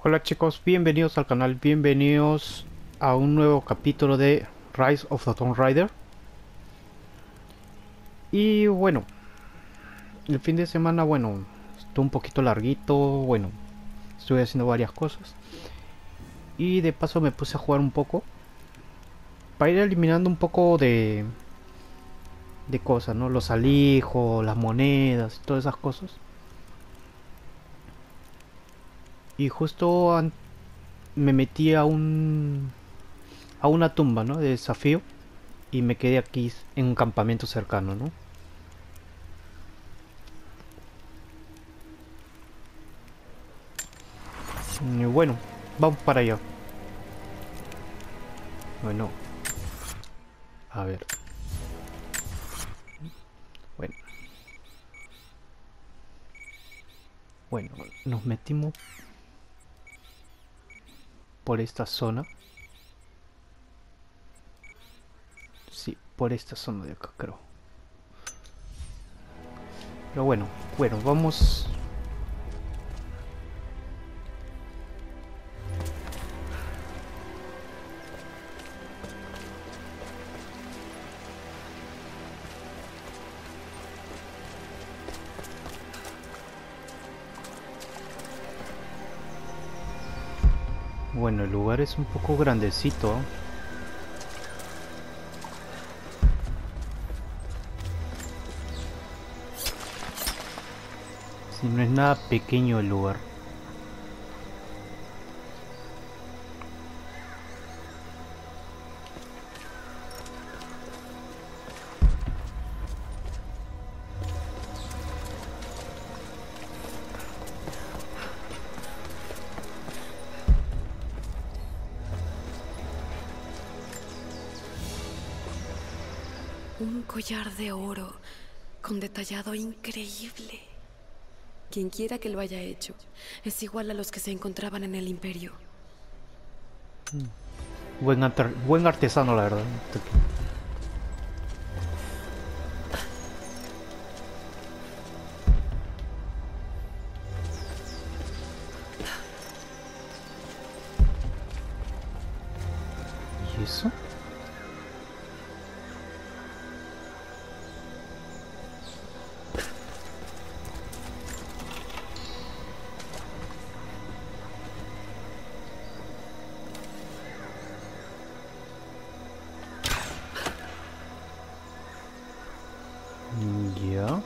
Hola chicos, bienvenidos al canal, bienvenidos a un nuevo capítulo de Rise of the Tomb Raider. Y bueno, el fin de semana, bueno, estuvo un poquito larguito, bueno, estuve haciendo varias cosas. Y de paso me puse a jugar un poco, para ir eliminando un poco de cosas, ¿no? Los alijos, las monedas, todas esas cosas. Y justo me metí a una tumba, ¿no? De desafío. Y me quedé aquí en un campamento cercano, ¿no? Y bueno, vamos para allá. Bueno, a ver. Bueno, bueno, nos metimos por esta zona. Sí, por esta zona de acá, creo. Pero bueno, vamos. Bueno, el lugar es un poco grandecito. Si no es nada pequeño el lugar. Un collar de oro con detallado increíble. Quien quiera que lo haya hecho es igual a los que se encontraban en el Imperio. Buen artesano, la verdad. ¿Y eso? Ya.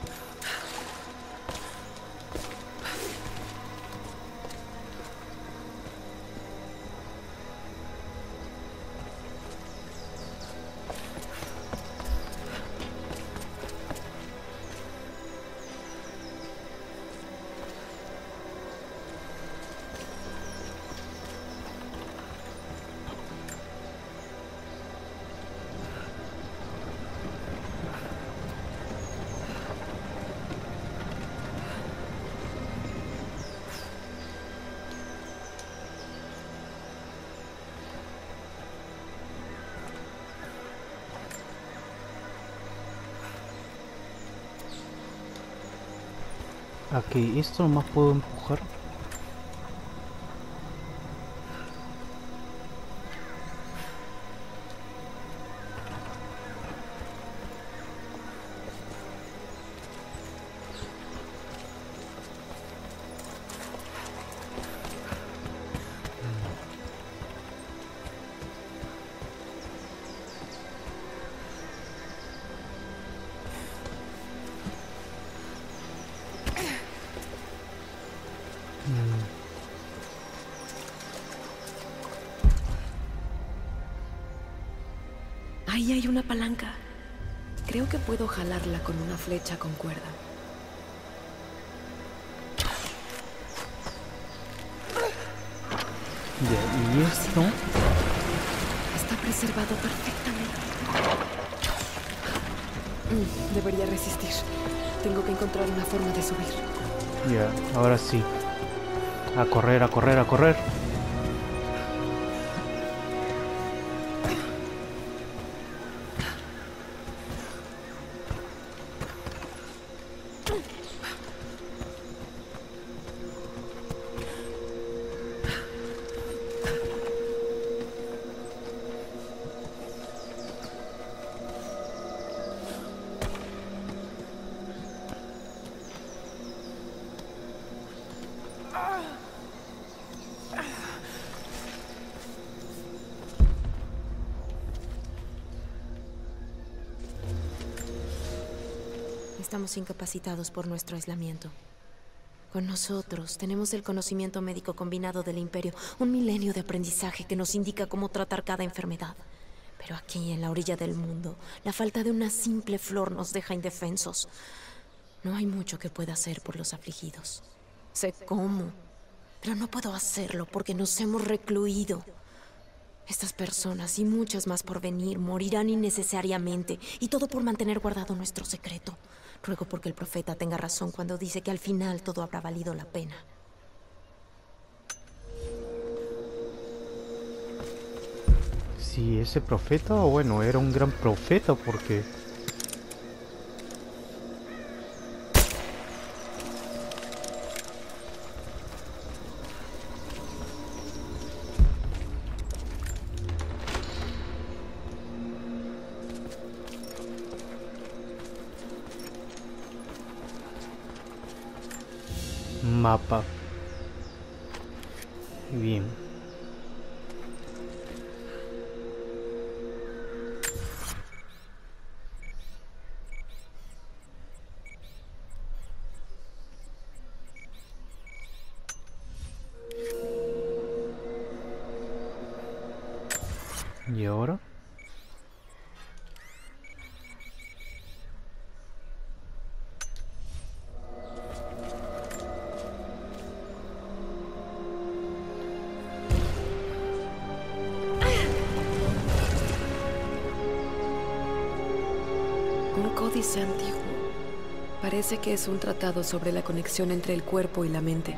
Aquí, esto nomás puedo empujar. Ahí hay una palanca. Creo que puedo jalarla con una flecha con cuerda. Ya, y esto. Está preservado perfectamente. Debería resistir. Tengo que encontrar una forma de subir. Ya, ahora sí. A correr, a correr, a correr. Estamos incapacitados por nuestro aislamiento. Con nosotros tenemos el conocimiento médico combinado del Imperio, un milenio de aprendizaje que nos indica cómo tratar cada enfermedad. Pero aquí, en la orilla del mundo, la falta de una simple flor nos deja indefensos. No hay mucho que pueda hacer por los afligidos. Sé cómo, pero no puedo hacerlo porque nos hemos recluido. Estas personas y muchas más por venir morirán innecesariamente, y todo por mantener guardado nuestro secreto. Ruego porque el profeta tenga razón cuando dice que al final todo habrá valido la pena. Si ese profeta, bueno, era un gran profeta porque... Mapa. Bien. ¿Y ahora? Un códice antiguo. Parece que es un tratado sobre la conexión entre el cuerpo y la mente.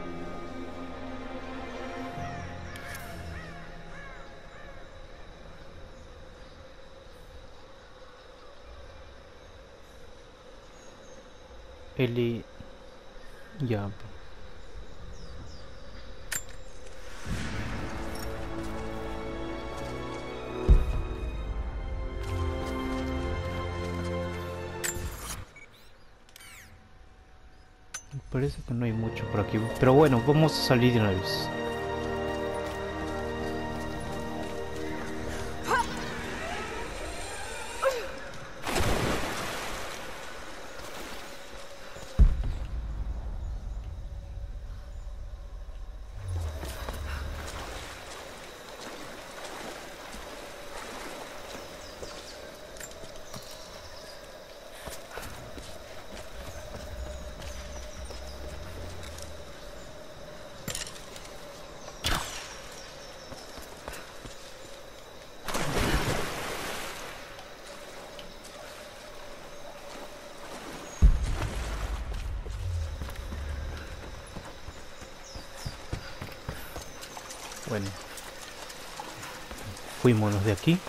Eli... Ya. Parece que no hay mucho por aquí. Pero bueno, vamos a salir de una vez. Bueno, fuímonos de aquí.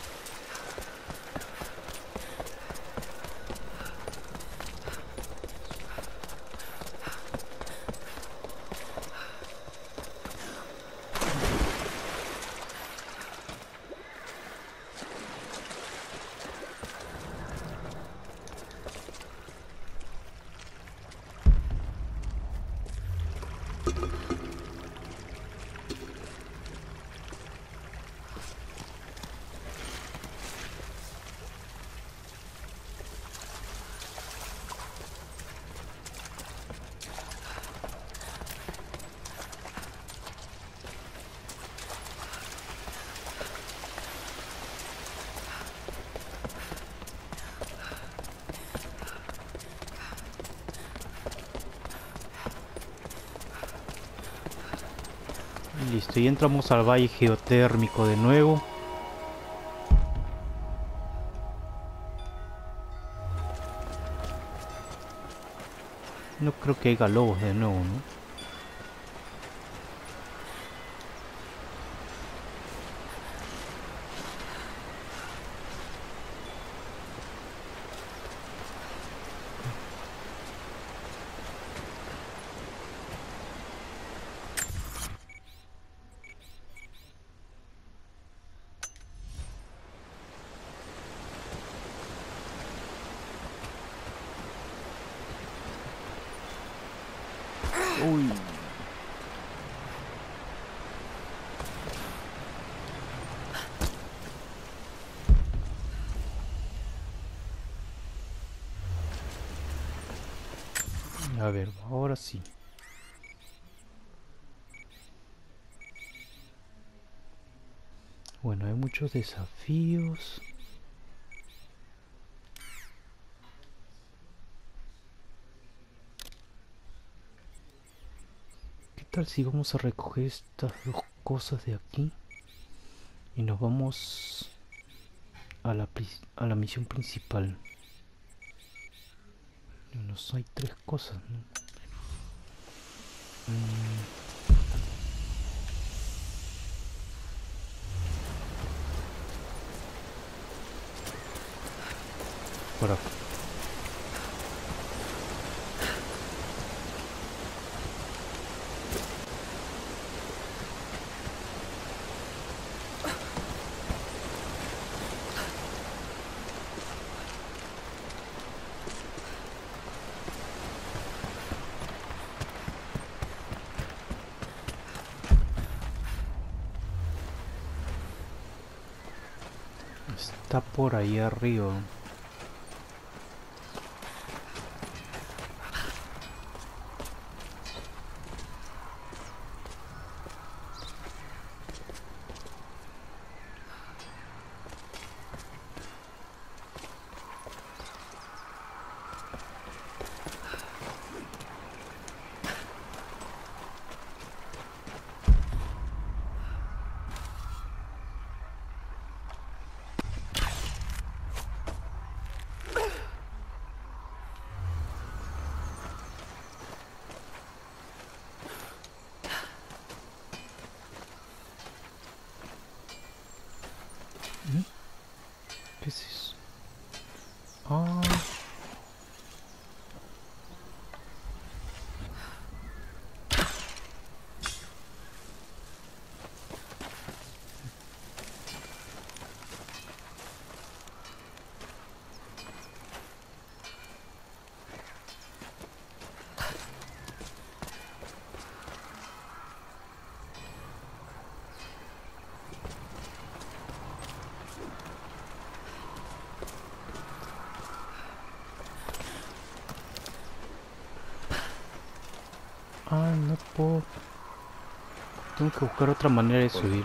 Listo, y entramos al valle geotérmico de nuevo. No creo que haya lobos de nuevo, ¿no? Uy. A ver, ahora sí. Bueno, hay muchos desafíos. ¿Qué tal si vamos a recoger estas dos cosas de aquí? Y nos vamos a la misión principal. Nos hay tres cosas, ¿no? Por acá. Está por ahí arriba. ¿Qué es eso? Ah, no puedo. Tengo que buscar otra manera de subir.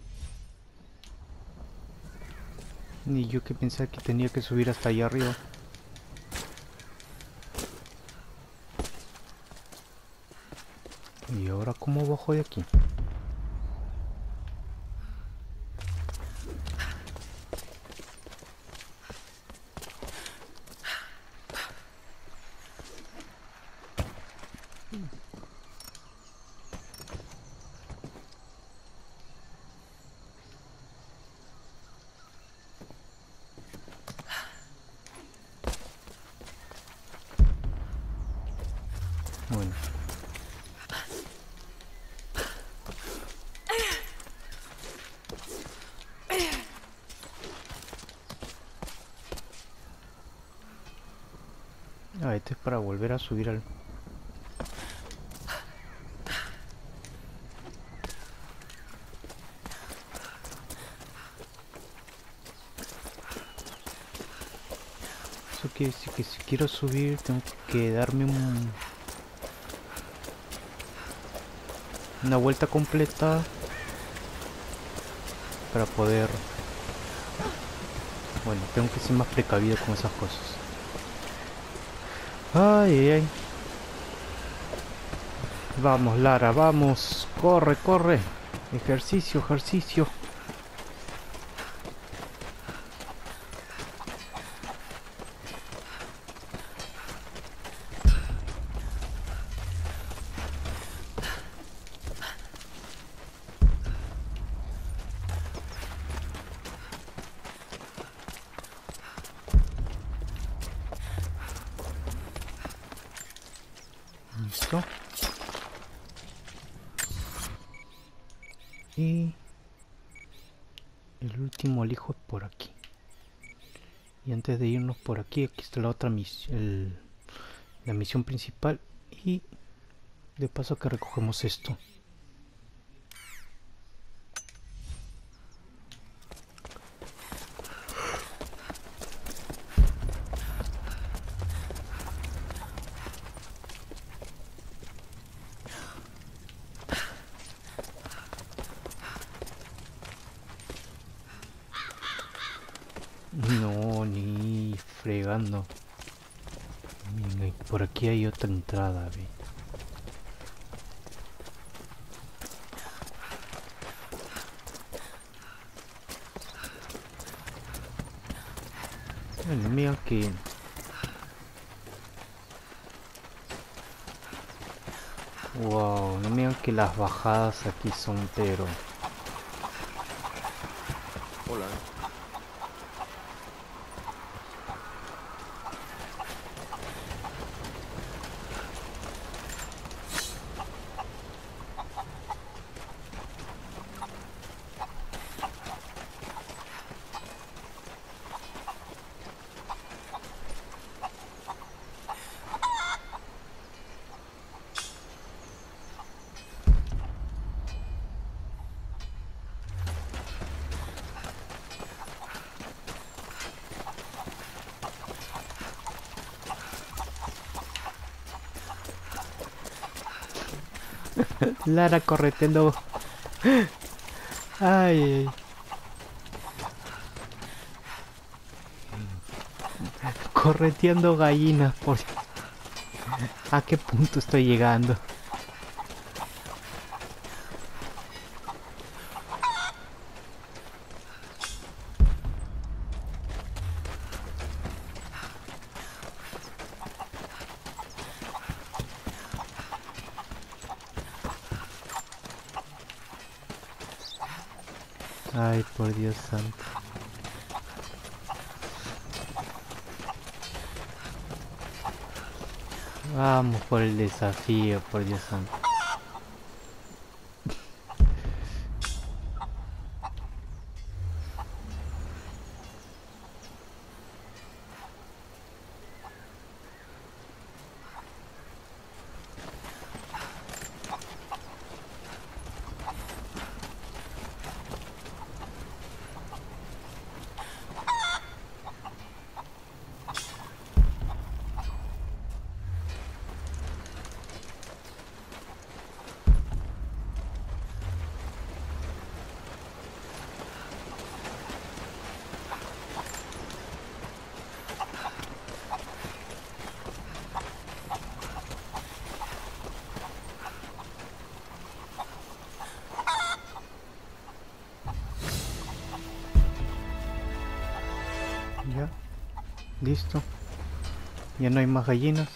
Ni yo que pensaba que tenía que subir hasta allá arriba. ahora cómo bajo de aquí. Bueno. Ah, este es para volver a subir al... Eso quiere decir que si quiero subir tengo que darme una vuelta completa para poder... Bueno, tengo que ser más precavido con esas cosas. Ay, ay, ay. Vamos, Lara, vamos. Corre, corre. Ejercicio, ejercicio. Listo. Y el último alijo es por aquí. Y antes de irnos por aquí, aquí está la otra misión, la misión principal. Y de paso que recogemos esto. No, ni fregando. Miren, por aquí hay otra entrada, ve. Bueno, mira que... Wow, no miran que las bajadas aquí son pero... Hola. Lara correteando... Ay, correteando gallinas por... ¿A qué punto estoy llegando? Ay, por Dios santo. Vamos por el desafío, por Dios santo. Ya, listo. Ya no hay más gallinas.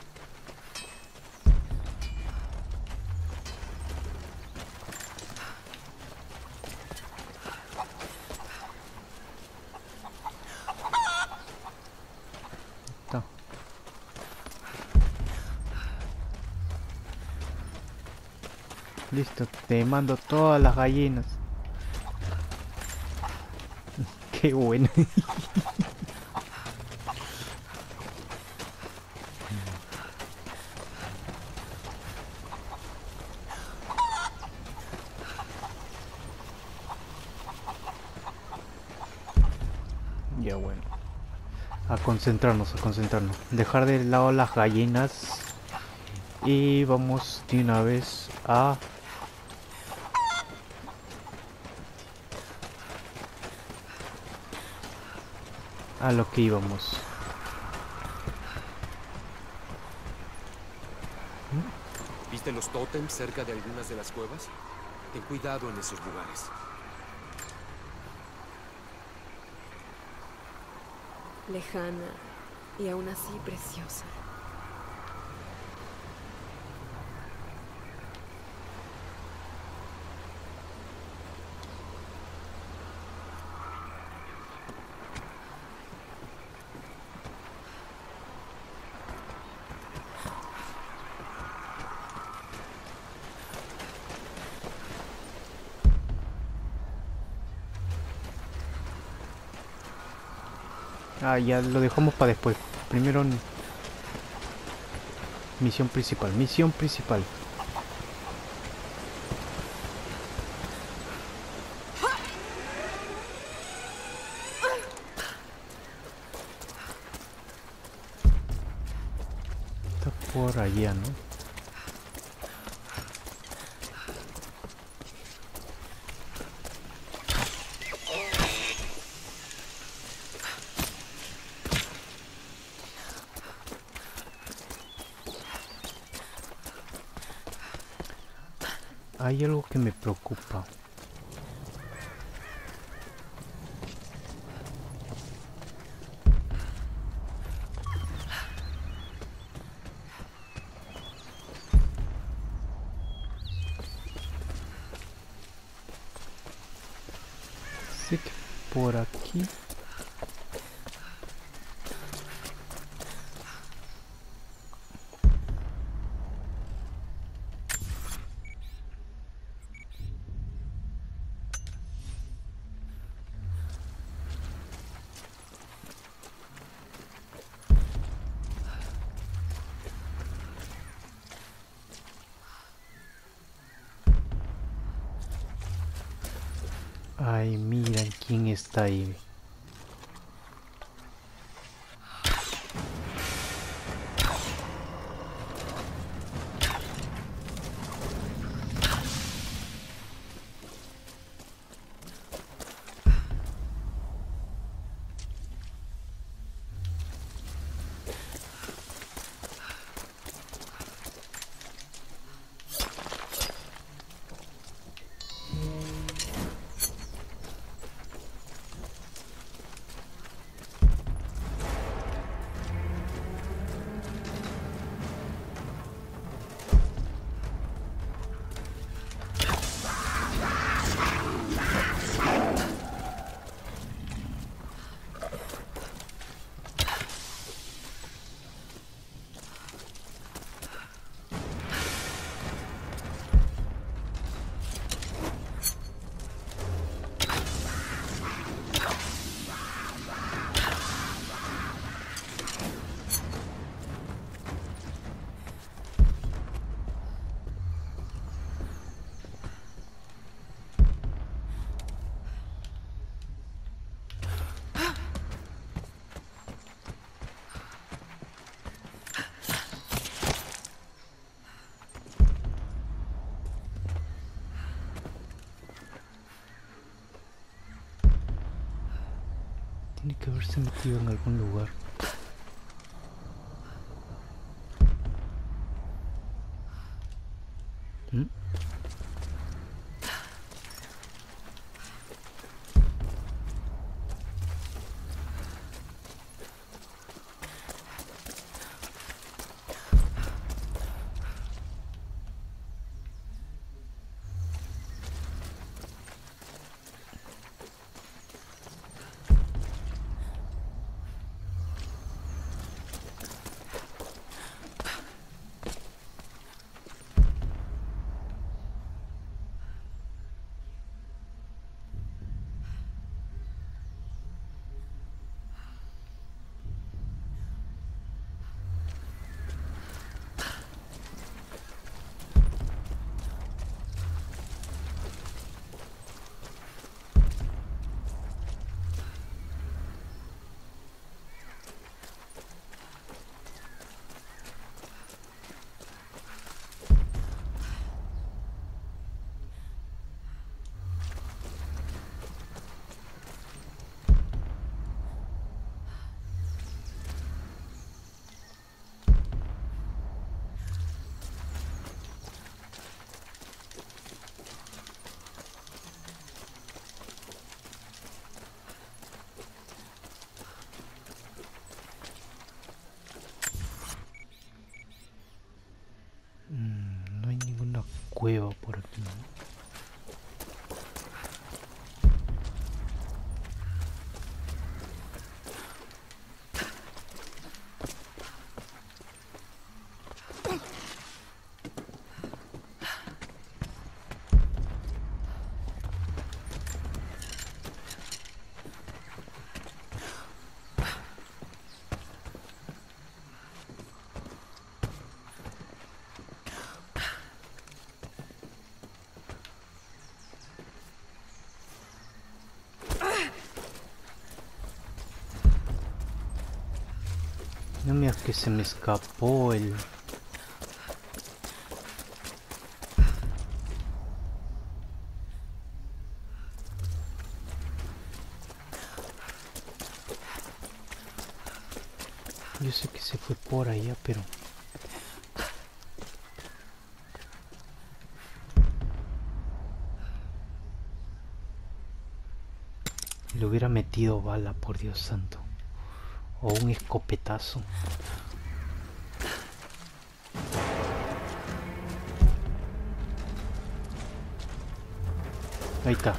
Está. Listo, te mando todas las gallinas. Qué bueno. Ya bueno. A concentrarnos, a concentrarnos. Dejar de lado las gallinas. Y vamos de una vez a lo que íbamos. ¿Viste los tótems cerca de algunas de las cuevas? Ten cuidado en esos lugares. Lejana y aún así preciosa. Ah, ya lo dejamos para después. Primero misión principal, misión principal. Está por allá, ¿no? Hay algo que me preocupa. Sé que por aquí. Ay, miren quién está ahí. Tiene que haberse metido en algún lugar. ¿Mm? cueva por aquí, ¿no? No, mira que se me escapó el... Yo sé que se fue por allá, pero... Le hubiera metido bala, por Dios santo. O un escopetazo. Ahí está.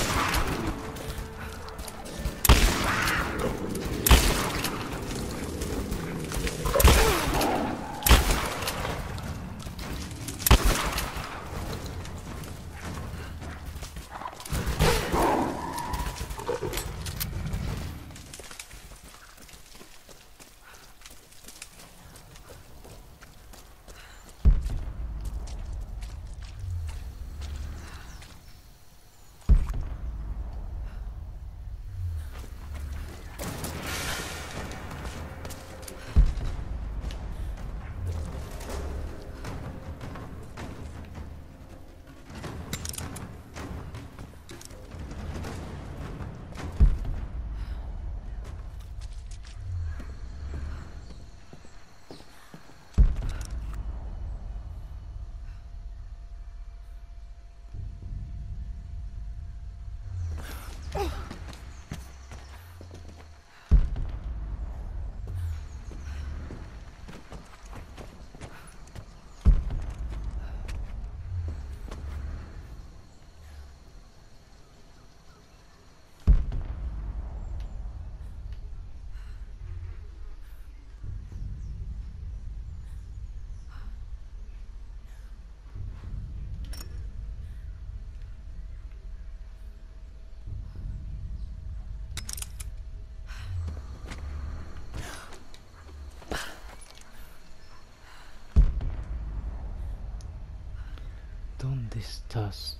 ¿Dónde estás?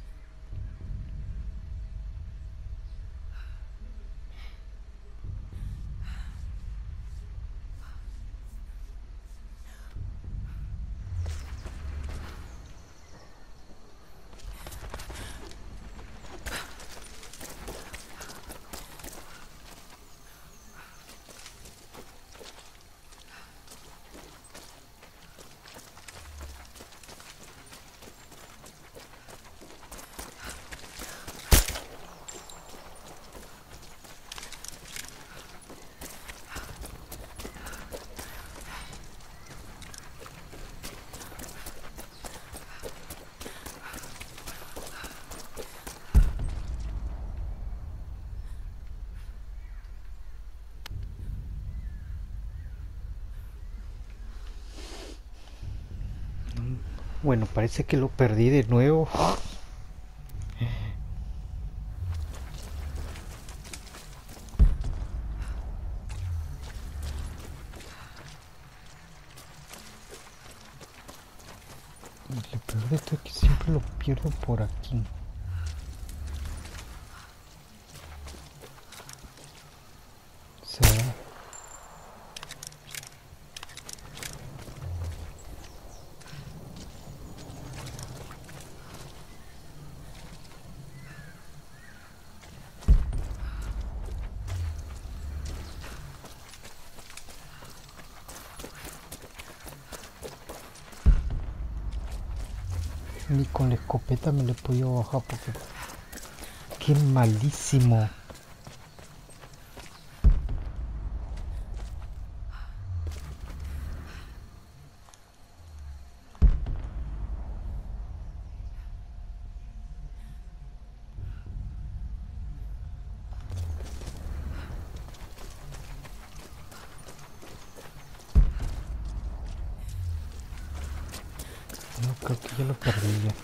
Bueno, parece que lo perdí de nuevo. Y lo peor de esto es que siempre lo pierdo por aquí. O sea, ni con la escopeta me le he podido bajar porque... ¡Qué malísimo! No, creo que ya lo perdí ya.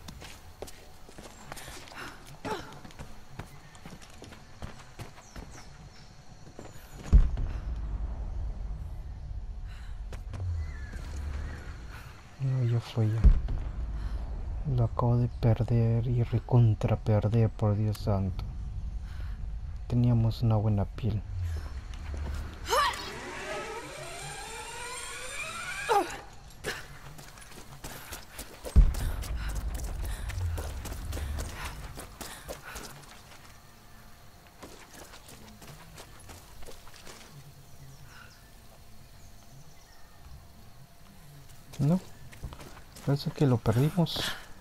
No, ya fue ya. Lo acabo de perder y recontra perder, por Dios santo. Teníamos una buena piel. No, parece que lo perdimos.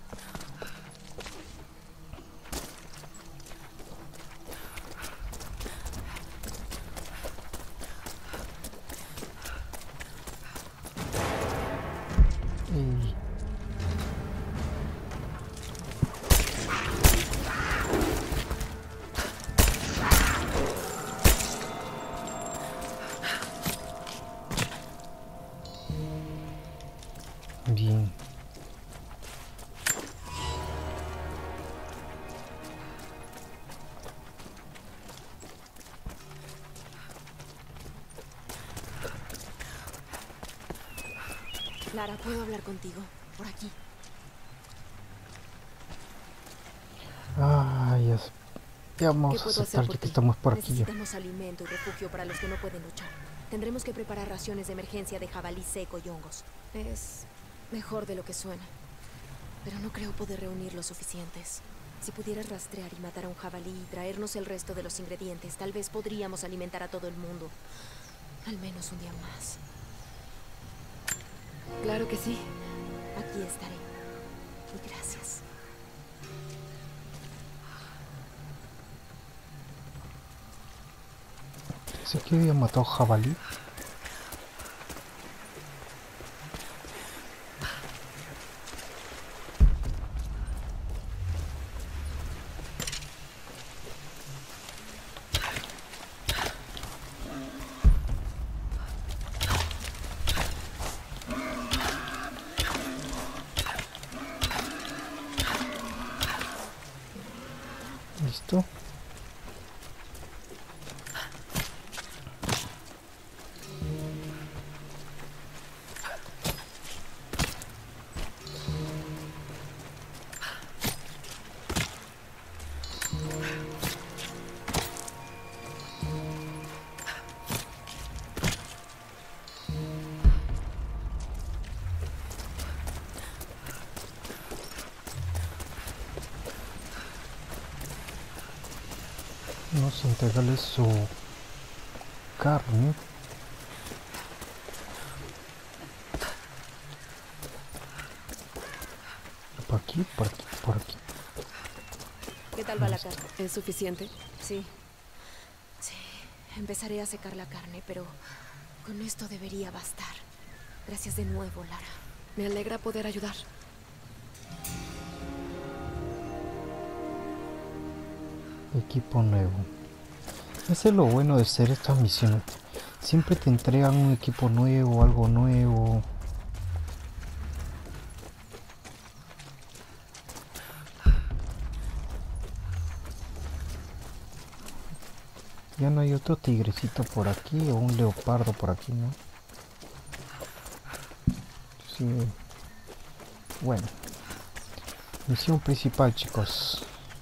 Y... bien. Lara, ¿puedo hablar contigo? Por aquí. Ay, ya ¿Qué vamos a puedo hacer aceptar por ya que ti? estamos por aquí ya. Necesitamos alimento y refugio para los que no pueden luchar. Tendremos que preparar raciones de emergencia de jabalí seco y hongos. Es mejor de lo que suena. Pero no creo poder reunir los suficientes. Si pudieras rastrear y matar a un jabalí y traernos el resto de los ingredientes, tal vez podríamos alimentar a todo el mundo. Al menos un día más. Claro que sí. Aquí estaré. Y gracias. Sé que había matado jabalí. Listo. Vamos a entregarle su carne. Por aquí, por aquí, por aquí. ¿Qué tal va la carne? ¿Es suficiente? Sí. Sí. Empezaré a secar la carne, pero con esto debería bastar. Gracias de nuevo, Lara. Me alegra poder ayudar. Equipo nuevo. Ese es lo bueno de hacer estas misiones. Siempre te entregan un equipo nuevo, algo nuevo. Ya no hay otro tigrecito por aquí o un leopardo por aquí, ¿no? Sí. Bueno. Misión principal, chicos.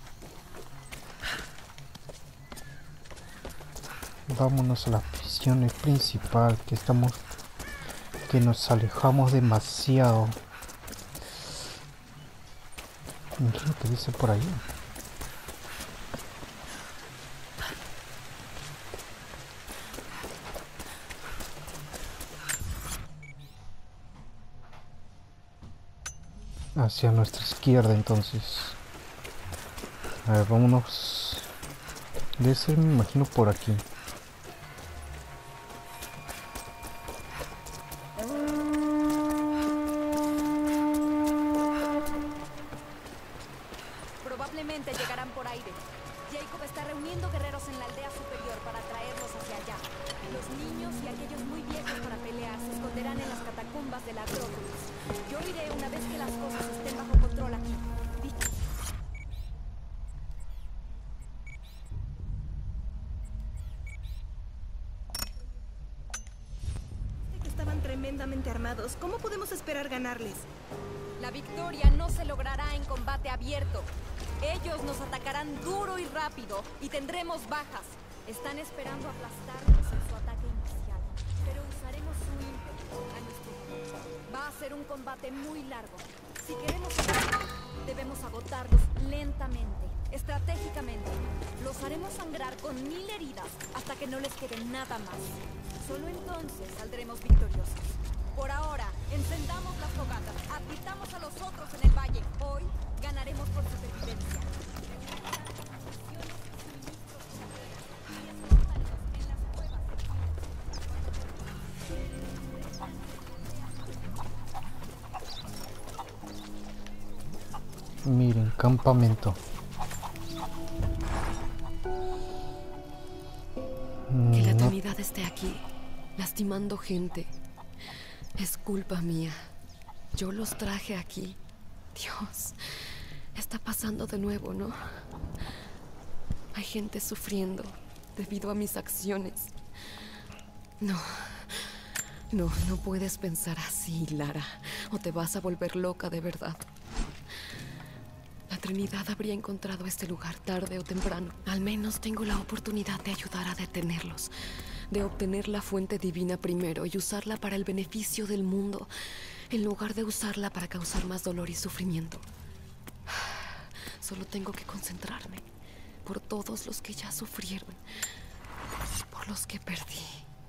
Vámonos a la misión principal, que nos alejamos demasiado. ¿Qué es lo que dice por ahí? Hacia nuestra izquierda, entonces. A ver, vámonos. Debe ser, me imagino, por aquí. Probablemente llegarán por aire. Jacob está reuniendo guerreros en la aldea superior para traerlos hacia allá. Los niños y aquellos muy viejos para pelear se esconderán en las catacumbas de la Acrópolis. Yo iré una vez que las cosas estén bajo control aquí. Que estaban tremendamente armados. ¿Cómo podemos esperar ganarles? La victoria no se logrará en combate abierto. Ellos nos atacarán duro y rápido y tendremos bajas. Están esperando aplastarnos en su ataque inicial, pero usaremos su ímpetu a nuestro favor. Va a ser un combate muy largo. Si queremos ganar, debemos agotarlos lentamente, estratégicamente. Los haremos sangrar con 1000 heridas hasta que no les quede nada más. Solo entonces saldremos victoriosos. Por ahora, encendamos las fogatas, advirtamos a los otros en el valle. Hoy ganaremos por supervivencia. Miren, campamento. Que la No, Trinidad esté aquí, lastimando gente. Es culpa mía. Yo los traje aquí. Dios, está pasando de nuevo, ¿no? Hay gente sufriendo debido a mis acciones. No, no puedes pensar así, Lara, o te vas a volver loca de verdad. La Trinidad habría encontrado este lugar tarde o temprano. Al menos tengo la oportunidad de ayudar a detenerlos, de obtener la fuente divina primero y usarla para el beneficio del mundo, en lugar de usarla para causar más dolor y sufrimiento. Solo tengo que concentrarme por todos los que ya sufrieron, por los que perdí.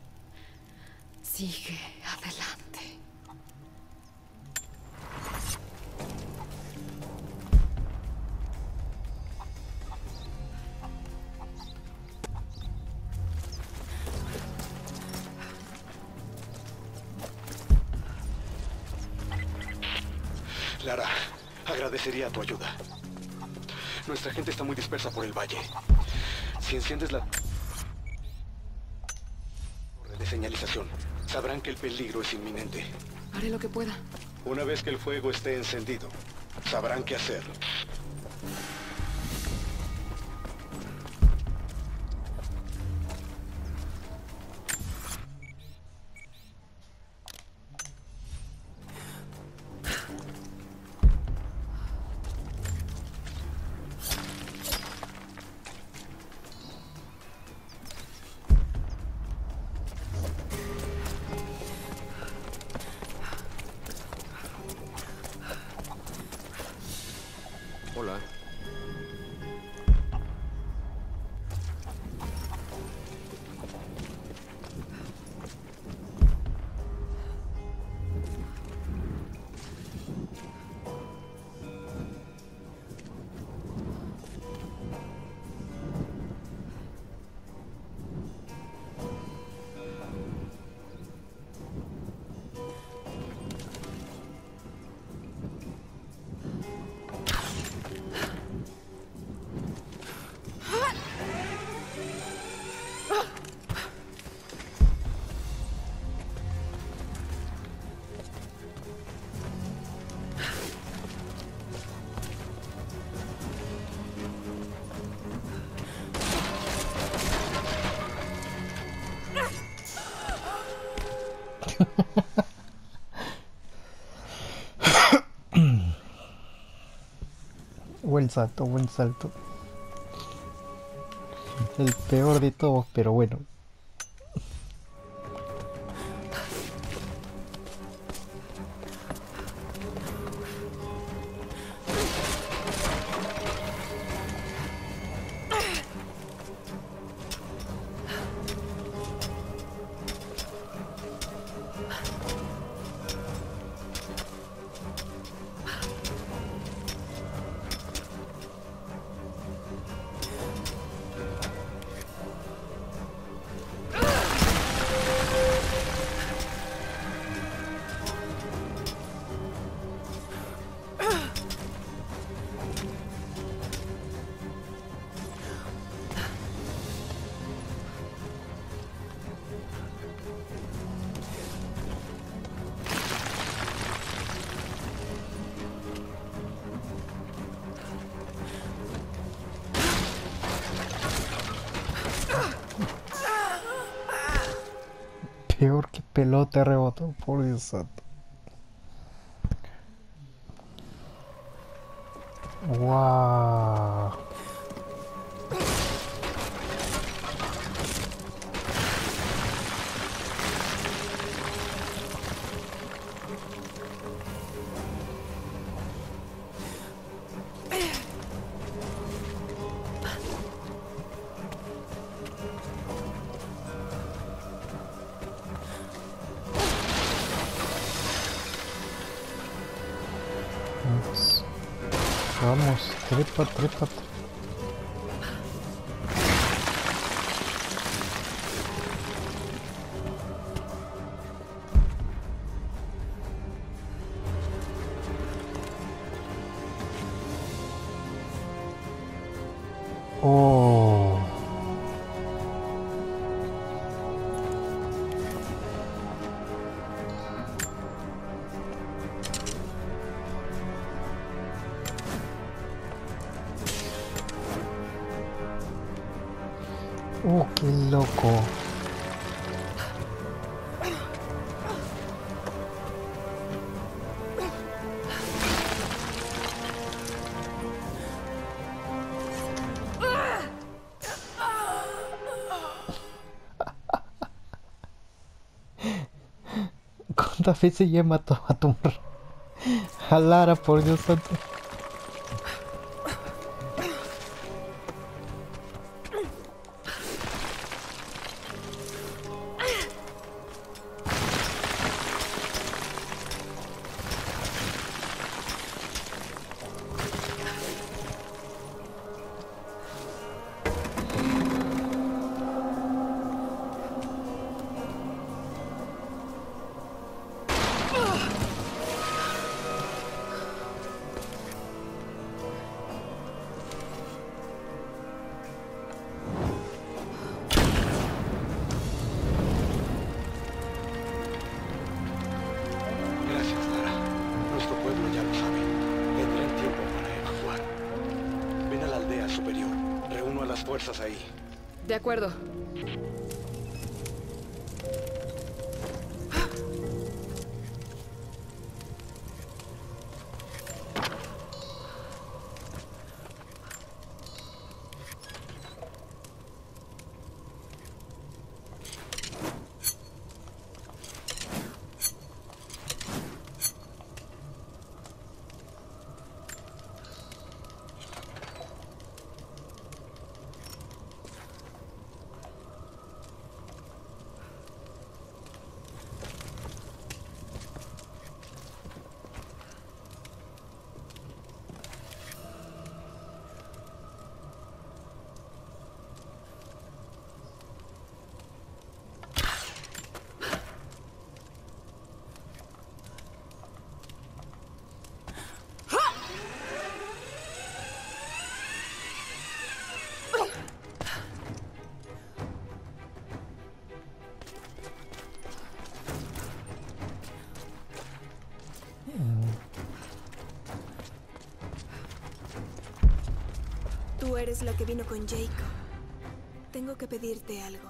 Sigue adelante. Lara, agradecería tu ayuda. Nuestra gente está muy dispersa por el valle. Si enciendes la torre de señalización, sabrán que el peligro es inminente. Haré lo que pueda. Una vez que el fuego esté encendido, sabrán qué hacer. Hola. buen salto, buen salto. El peor de todos, pero bueno. Peor que pelota rebotó, por Dios santo. Wow. Vamos, trepa, trepa. Oh. Qué loco. ¿Cuántas veces ya mató a Lara, por Dios santo? Fuerzas ahí. De acuerdo. Tú eres la que vino con Jacob. Tengo que pedirte algo.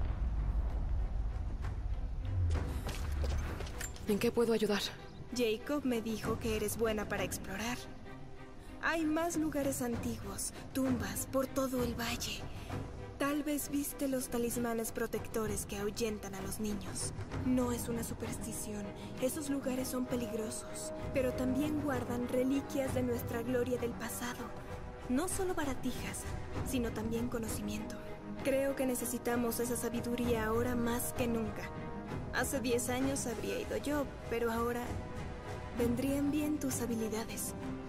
¿En qué puedo ayudar? Jacob me dijo que eres buena para explorar. Hay más lugares antiguos, tumbas por todo el valle. Tal vez viste los talismanes protectores que ahuyentan a los niños. No es una superstición. Esos lugares son peligrosos, pero también guardan reliquias de nuestra gloria del pasado. No solo baratijas, sino también conocimiento. Creo que necesitamos esa sabiduría ahora más que nunca. Hace 10 años habría ido yo, pero ahora vendrían bien tus habilidades.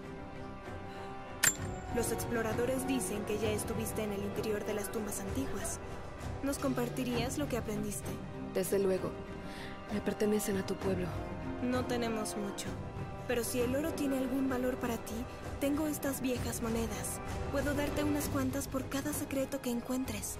Los exploradores dicen que ya estuviste en el interior de las tumbas antiguas. ¿Nos compartirías lo que aprendiste? Desde luego. Le pertenecen a tu pueblo. No tenemos mucho, pero si el oro tiene algún valor para ti, tengo estas viejas monedas. Puedo darte unas cuantas por cada secreto que encuentres.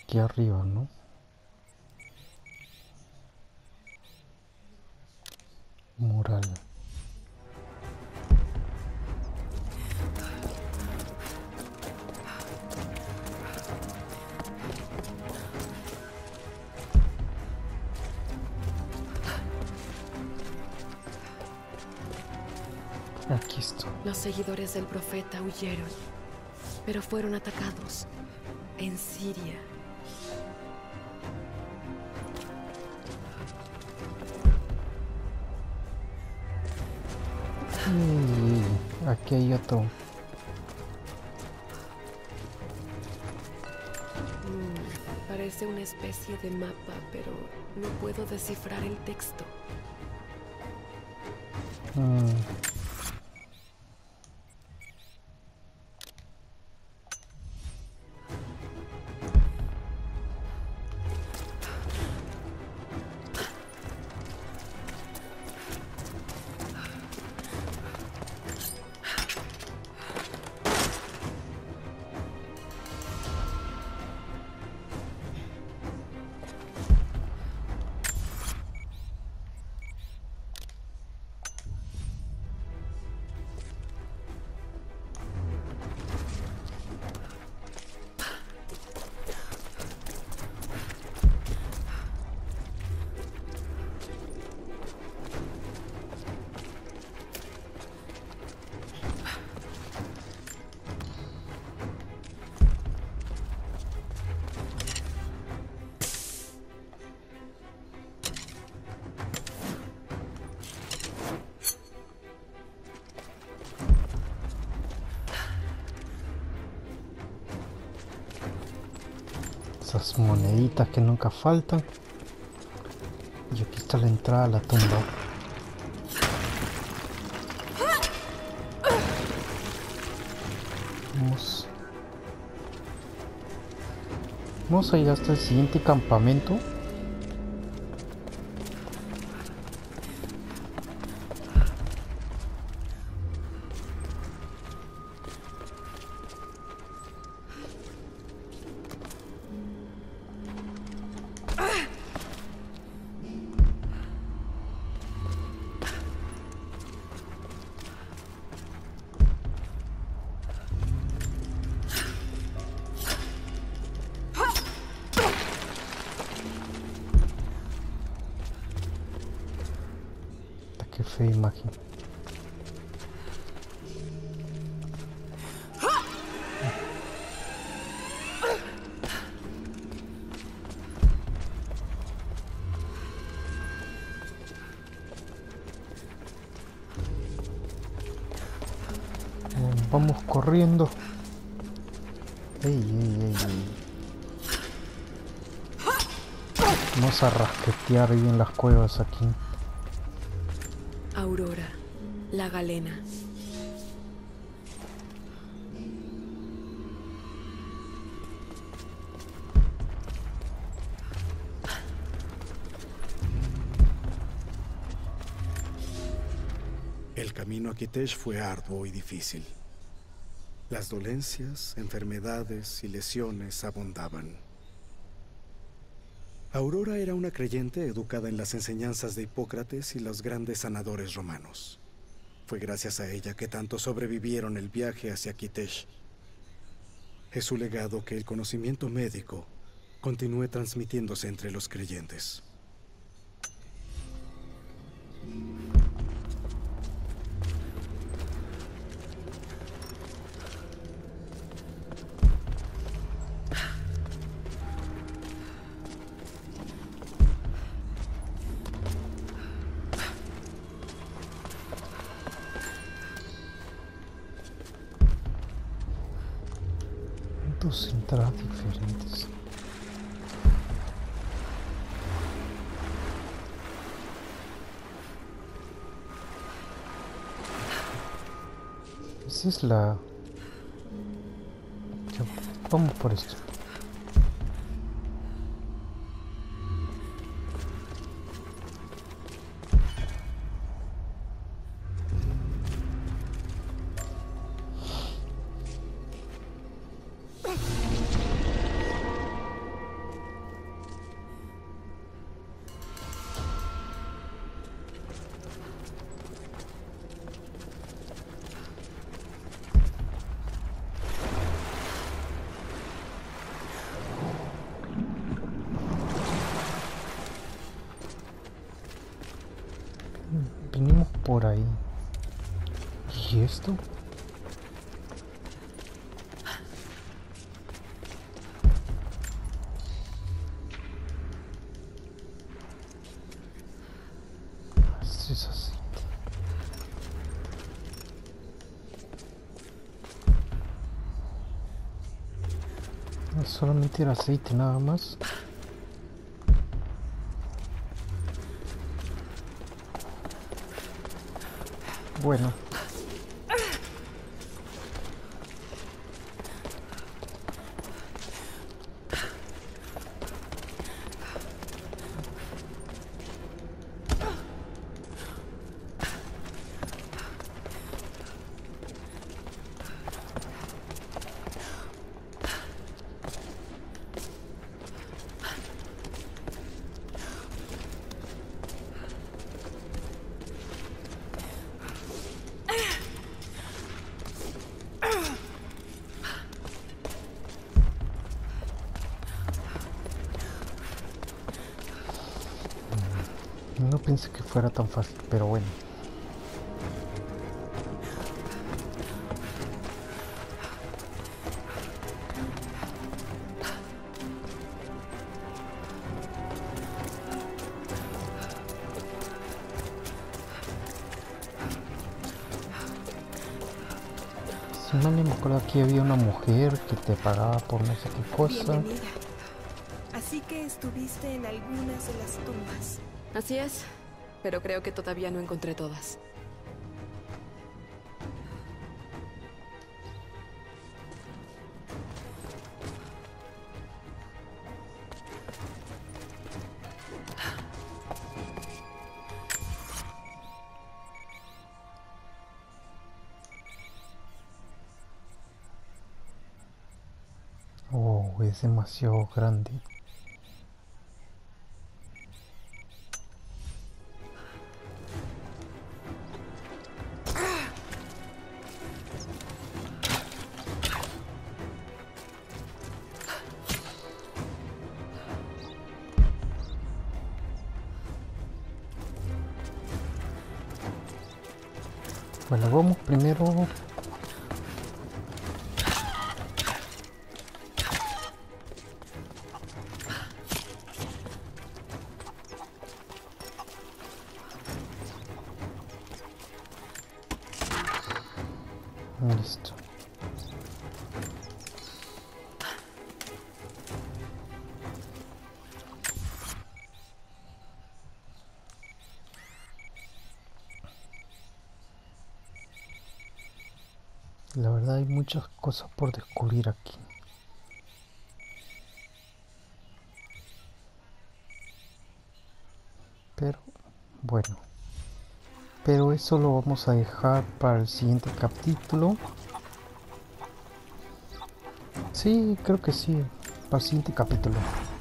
aquí arriba, ¿no? Mural. Aquí está. Los seguidores del profeta huyeron, pero fueron atacados en Siria. Y aquí hay otro. Parece una especie de mapa, pero no puedo descifrar el texto. Esas moneditas que nunca faltan. Y aquí está la entrada a la tumba. Vamos a ir hasta el siguiente campamento. Qué fea imagen. Vamos corriendo. Ey, ey, ey, ey. Vamos a rasquetear ahí en las cuevas aquí. Aurora, la galena. El camino a Kitesh fue arduo y difícil. Las dolencias, enfermedades y lesiones abundaban. Aurora era una creyente educada en las enseñanzas de Hipócrates y los grandes sanadores romanos. Fue gracias a ella que tantos sobrevivieron el viaje hacia Kitesh. Es su legado que el conocimiento médico continúe transmitiéndose entre los creyentes. Dos entradas diferentes. Esa es la... Vamos por esto. Vinimos por ahí. ¿Y esto? Así es así. Solamente era aceite nada más. Bueno. No pensé que fuera tan fácil, pero bueno. Si no me acuerdo, aquí había una mujer que te pagaba por no sé qué cosa. Bienvenida. Así que estuviste en algunas de las tumbas. Así es, pero creo que todavía no encontré todas. Oh, es demasiado grande. Bueno, vamos primero. Listo. La verdad hay muchas cosas por descubrir aquí. Pero bueno. Pero eso lo vamos a dejar para el siguiente capítulo. Sí, creo que sí. Para el siguiente capítulo.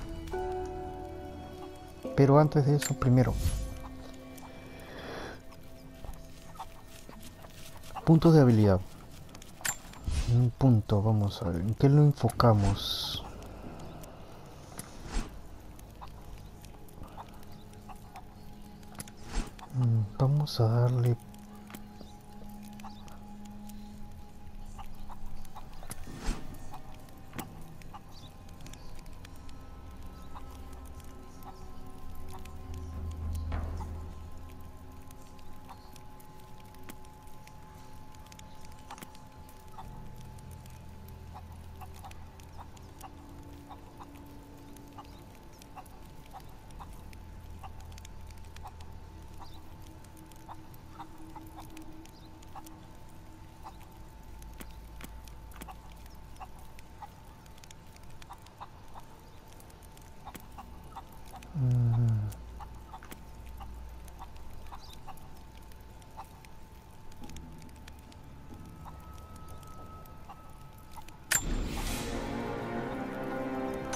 Pero antes de eso, primero. Puntos de habilidad. Un punto, vamos a ver. ¿En qué lo enfocamos? Vamos a darle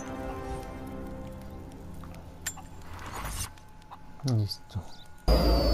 listo.